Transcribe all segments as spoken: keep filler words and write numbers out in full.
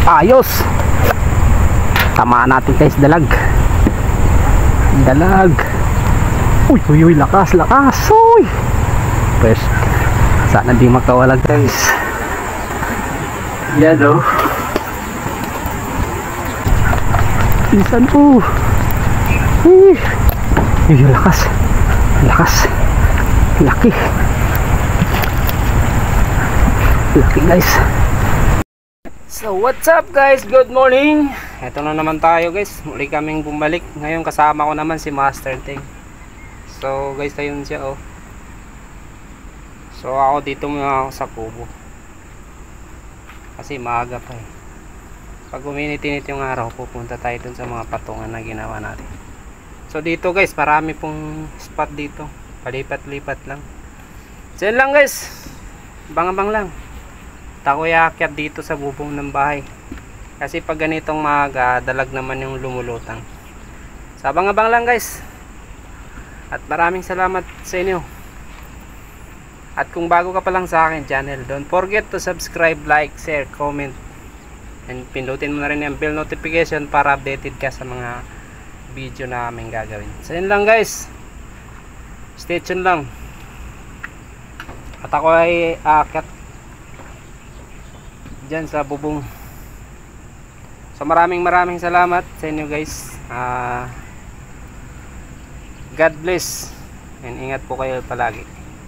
Ayos. Tamaan natin guys, dalag. Dalag. Uy, uy, uy, lakas, lakas. Uy. Pwes, sana di makawala guys. Yan o. Isan po. Uy. Uy, lakas. Lakas. Laki. Laki guys. So what's up guys, good morning. Ito na naman tayo guys, muli kaming bumalik. Ngayon kasama ko naman si Master Ting. So guys, ayun siya oh. So ako dito muna ako sa kubo, kasi maaga pa eh. Pag uminit-init yung araw, pupunta tayo dun sa mga patungan na ginawa natin. So dito guys, marami pong spot dito, palipat-lipat lang. So yun lang guys, bang-bang lang. Takoy aakyat dito sa bubong ng bahay, kasi pag ganitong maaga, dalag naman yung lumulutang. So abang-abang lang guys. At maraming salamat sa inyo. At kung bago ka pa lang sa akin channel, don't forget to subscribe, like, share, comment, and pindutin mo na rin yung bell notification para updated ka sa mga video na aming gagawin. So yun lang guys, stay tuned lang. At ako ay aakyat dyan sa bubong. So maraming maraming salamat sa inyo guys. uh, God bless, and ingat po kayo palagi.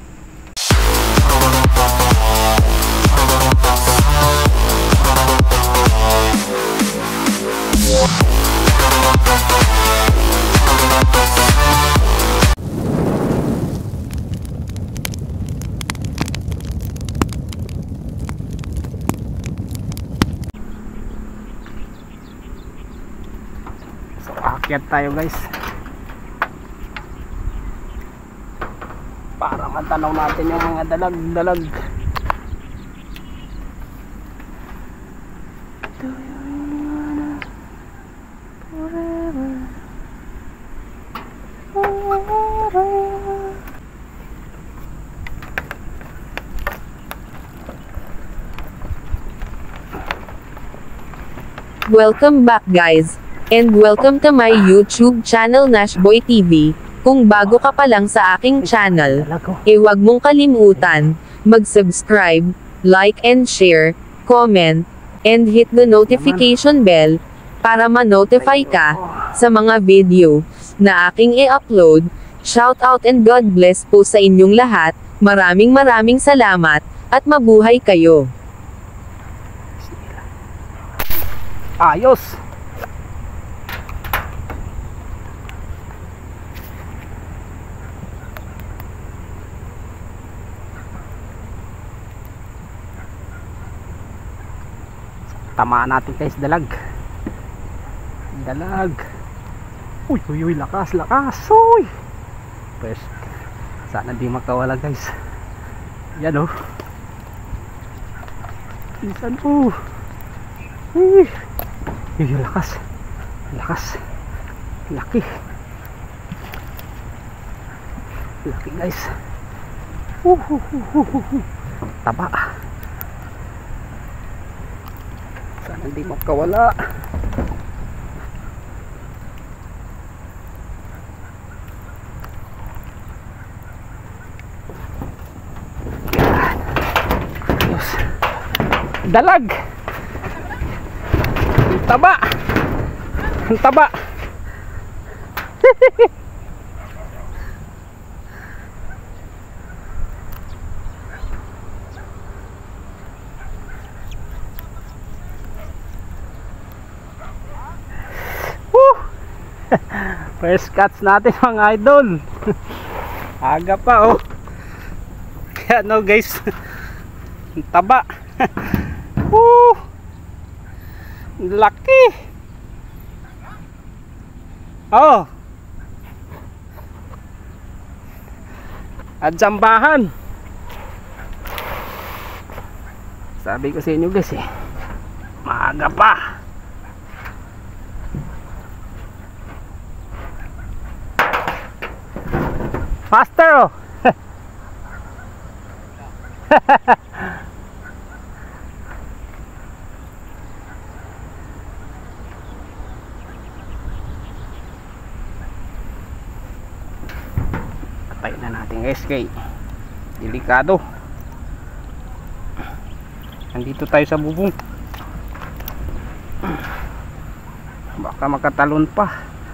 So aakyat tayo guys, para matanaw natin yung mga dalag-dalag. Welcome back guys, and welcome to my YouTube channel Nashboy T V. Kung bago ka pa lang sa aking channel, eh wag mong kalimutan mag-subscribe, like and share, comment, and hit the notification bell para ma-notify ka sa mga video na aking i-upload. Shout out and God bless po sa inyong lahat. Maraming maraming salamat at mabuhay kayo. Ayos. Tamaan natin guys, dalag. Dalag. Uy, uy, uy, lakas, lakas. Uy. Pwes, sana di makawala guys. Yan oh. Isan po. Uy. Uy, lakas. Lakas. Laki. Laki guys. Uh, uh, uh, uh, uh. Taba. Sana hindi makawala. Yan. Ayos. Dalag. Ang taba. Ang taba. First cuts natin mga idol. Aga pa oh. Kaya no guys, taba. Woo! Laki. Oh. At jambahan. Sabi ko sa inyo guys eh, maaga pa. Faster oh. Tignan natin guys, kay delikado. Nandito tayo sa bubong, baka makatalon pa.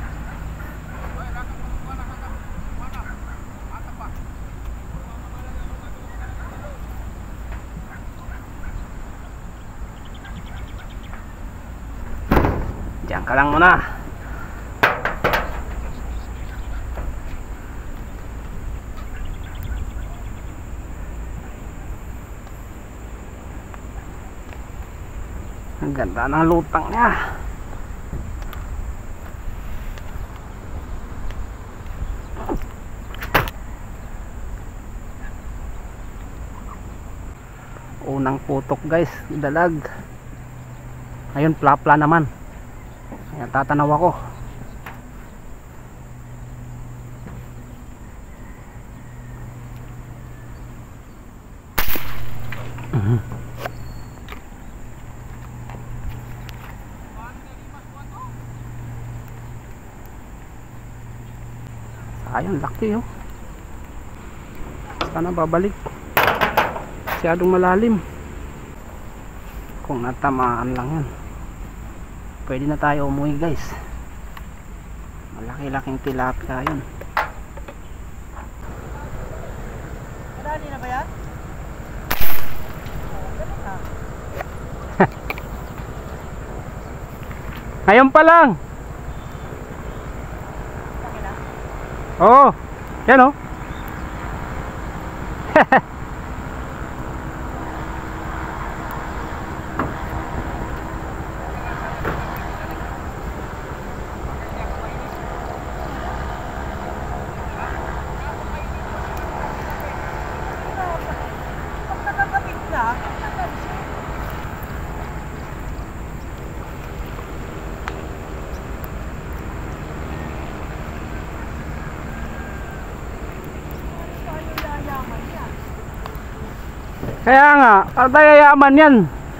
Diyan ka lang muna. Ang ganda ng lutang niya. Unang putok guys, dalag. Ayun, plapla naman. Ayan, tatanaw ako. Uh-huh. Ayun, laki oh. Sana babalik. Masyadong malalim. Kung natamaan lang yan, pwede na tayo umuwi guys. Malaki-laking tilapia yun. Madali na ba yan? Ngayon pa lang. Oo. Yan oh. Kaya nga, katayayaman yan.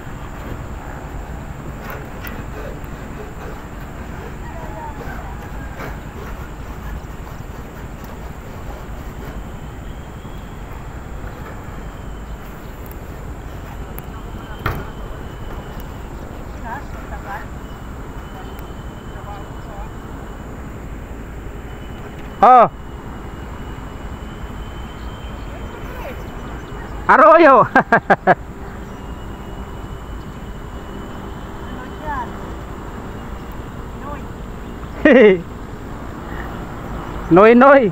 Oh. Arroyo. Noy noy.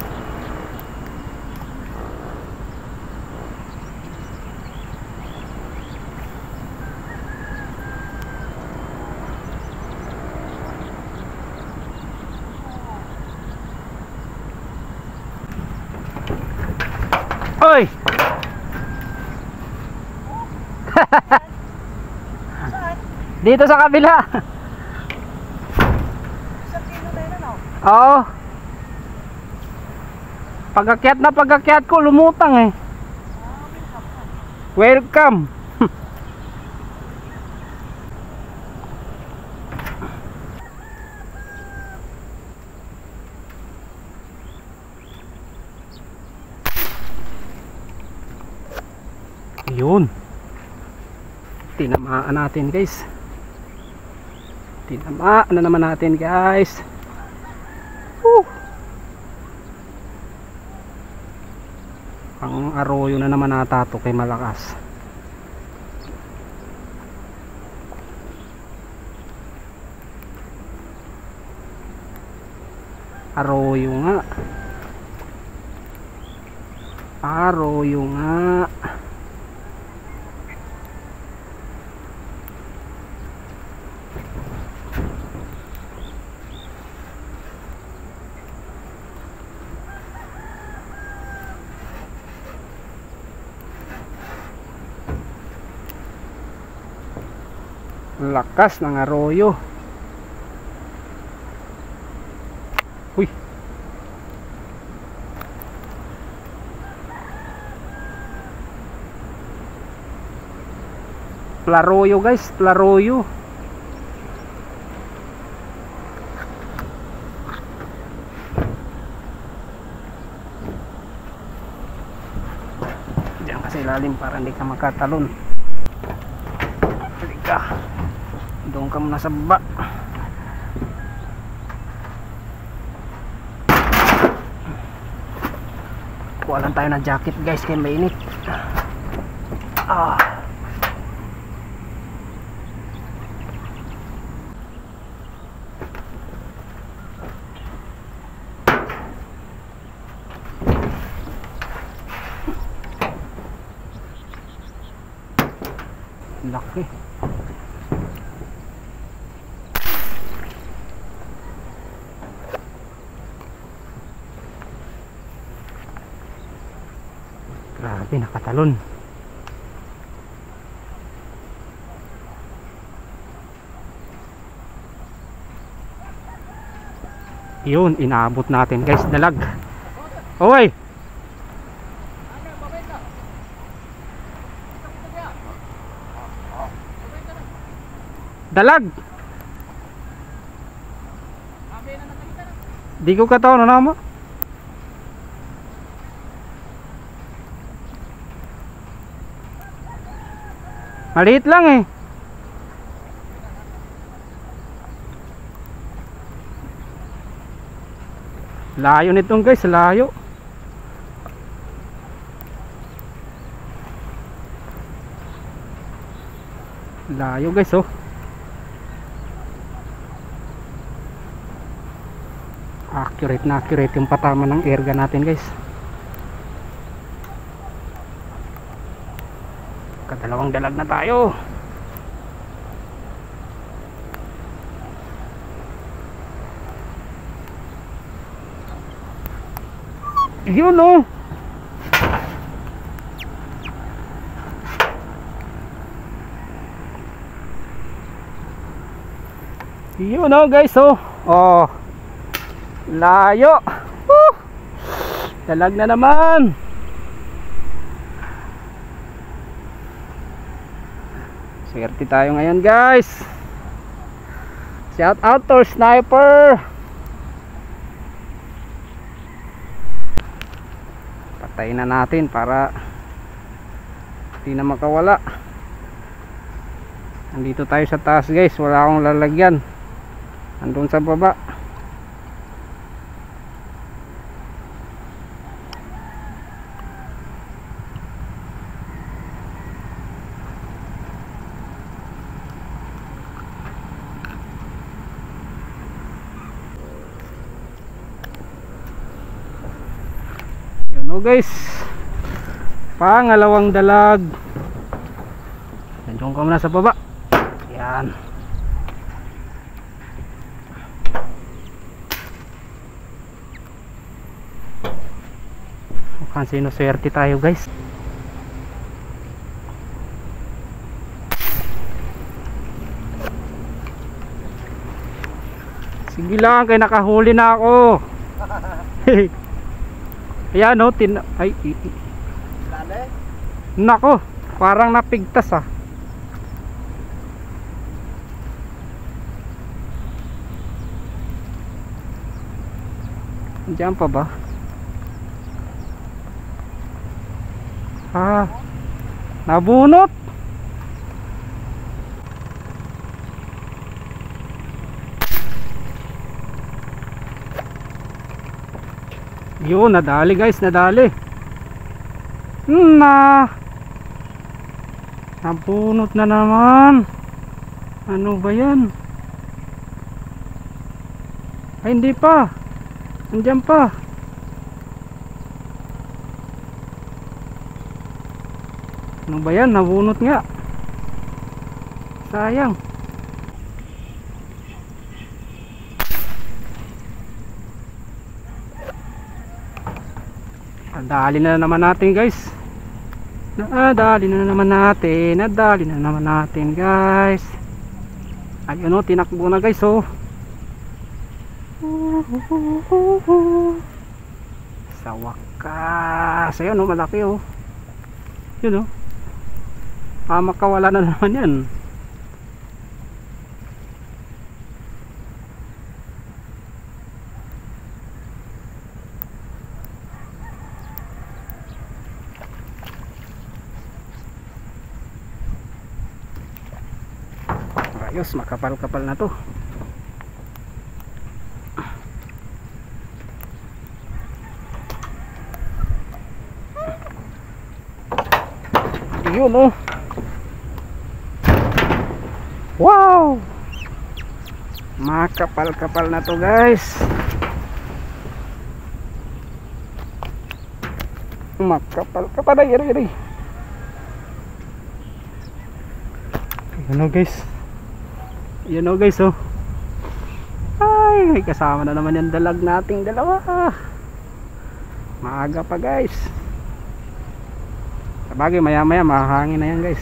Oy. Dito sa kabila. Isang kilo na yun, ano? Oo. Pag-akyat na pag-akyat ko, lumutang eh. Welcome. Yun. Tinamaan natin guys. Tinamaan na naman natin guys. Woo. Ang arroyo na naman ata to, kay malakas. Arroyo nga. Arroyo nga. Lakas ng arroyo. Uy. Plaroyo guys, plaroyo. ilalim para hindi ka makatalon. Halika, doon ka muna sa baba. Kuha lang tayo ng jacket guys, kaya mainit. Ah. Laki. Grabe, nakatalon. Yun, inaabot natin guys, dalag. Oy! Dalag! Di ko kataon na nama. Maliit lang eh. Layo nitong guys, layo. Layo guys oh. Accurate na accurate yung patama ng airgun natin guys. Kadalawang dalag na tayo. Yun oh. Yun oh guys oh. Oh. Layo. Woo! Dalag na naman. Swerte tayo ngayon guys. Shout out to sniper. Patayin na natin para hindi na makawala. Nandito tayo sa taas guys, wala akong lalagyan. Andun sa baba. Yun o guys, pangalawang dalag. Nandiyon ka muna sa baba. Yan. Mukhang sinuswerte tayo guys. Sige lang, kay nakahuli na ako. Ayan o, tin... Ay, nako, parang napigtas ah. Diyan pa ba? Ah, nabunot. Yun, nadali guys, nadali. Na nabunot na naman. Ano ba yan? Ay, hindi pa. Andiyan pa. Ano ba yan? Nabunot nga. Sayang. Nadali na naman natin guys. Nadali na naman natin. Nadali na naman natin guys. Ayun o, tinakbo na guys oh. Sa wakas. Ayun o, malaki oh. Yun oh. Ah, makawala na naman yan. ayos, makapal-kapal na to. Yun oh. Wow, makapal-kapal na to guys. Makapal-kapal na yun, yun. Yun o guys. Yun o guys oh. Ay, may kasama na naman yung dalag nating dalawa. Maaga pa guys. Sabagay maya maya mahangin na yan guys.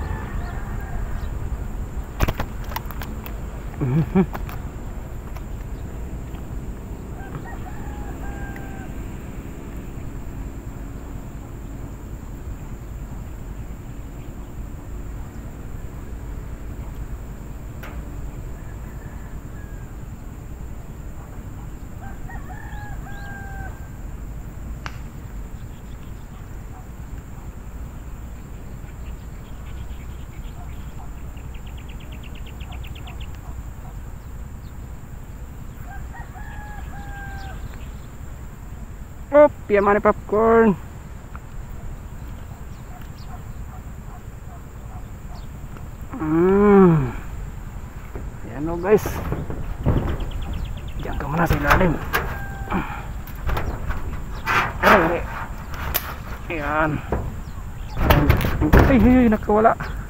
Oh, piyaman popcorn. Mm. Yan o guys. Diyan ka muna sa ilalim. Aray, aray. Ayan. Ay, ay, ay, nakawala.